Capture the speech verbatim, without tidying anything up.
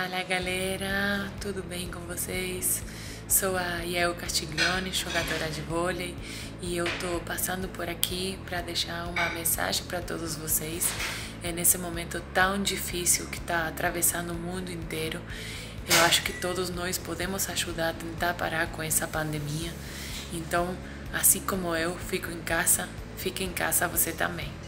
Fala galera, tudo bem com vocês? Sou a Yael Castiglione, jogadora de vôlei, e eu tô passando por aqui para deixar uma mensagem para todos vocês. É nesse momento tão difícil que está atravessando o mundo inteiro. Eu acho que todos nós podemos ajudar a tentar parar com essa pandemia. Então, assim como eu fico em casa, fique em casa você também.